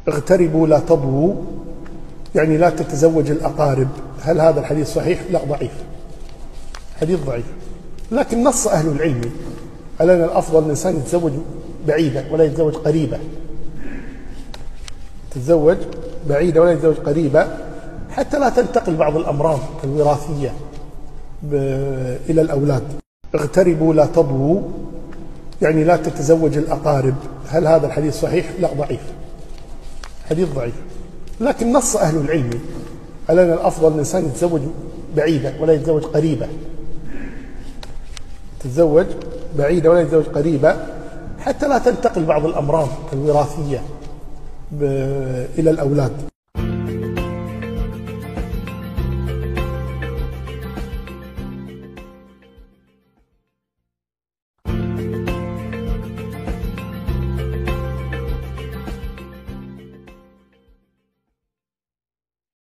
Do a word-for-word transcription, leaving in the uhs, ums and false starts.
اغتربوا لا تضووا، يعني لا تتزوج الأقارب. هل هذا الحديث صحيح؟ لا، ضعيف، حديث ضعيف. لكن نص أهل العلم على أن الأفضل الإنسان يتزوج بعيدة ولا يتزوج قريبة، تتزوج بعيدة ولا يتزوج قريبة، حتى لا تنتقل بعض الأمراض الوراثية إلى الأولاد. اغتربوا لا تضووا، يعني لا تتزوج الأقارب. هل هذا الحديث صحيح؟ لا، ضعيف، حديث ضعيف. لكن نص أهل العلم على أن الأفضل الإنسان يتزوج بعيدة ولا يتزوج قريبة، تتزوج بعيدة ولا يتزوج قريبة، حتى لا تنتقل بعض الأمراض الوراثية إلى الأولاد.